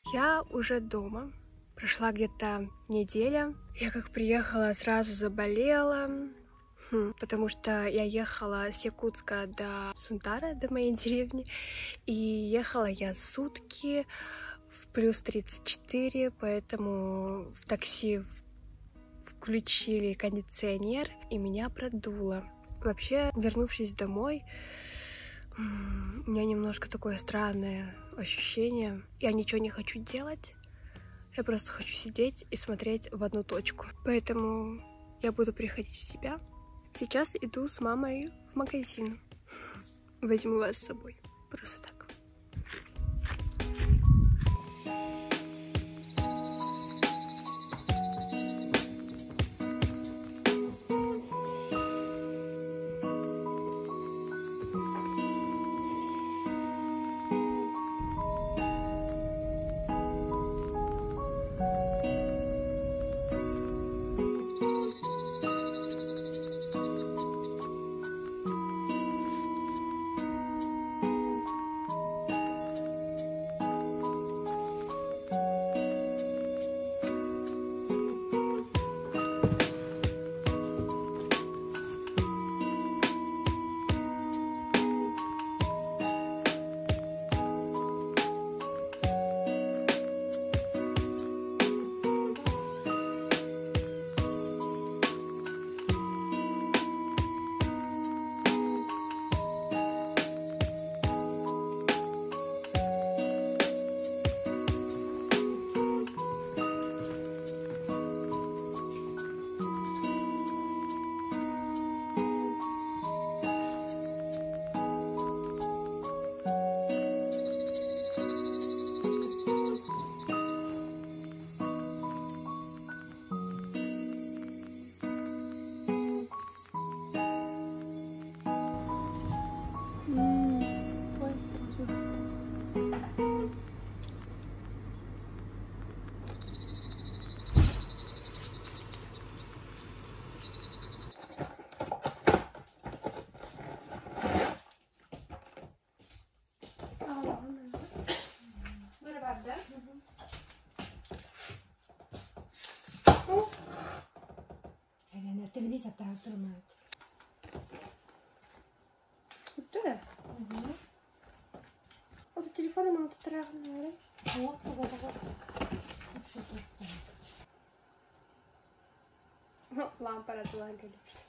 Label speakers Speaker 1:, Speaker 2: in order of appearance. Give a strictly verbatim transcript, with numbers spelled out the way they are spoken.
Speaker 1: Я уже дома. Прошла где-то неделя. Я как приехала, сразу заболела. Хм, потому что я ехала с Якутска до Сунтара, до моей деревни. И ехала я сутки в плюс тридцать четыре, поэтому в такси включили кондиционер, и меня продуло. Вообще, вернувшись домой, у меня немножко такое странное ощущение. Я ничего не хочу делать. Я просто хочу сидеть и смотреть в одну точку. Поэтому я буду приходить в себя. Сейчас иду с мамой в магазин. Возьму вас с собой. Просто так.
Speaker 2: Телевизор там тримають.
Speaker 1: Де? Угу. От телефону мама тут трагнула.
Speaker 2: О, того, того.
Speaker 1: Лампа разлагалась.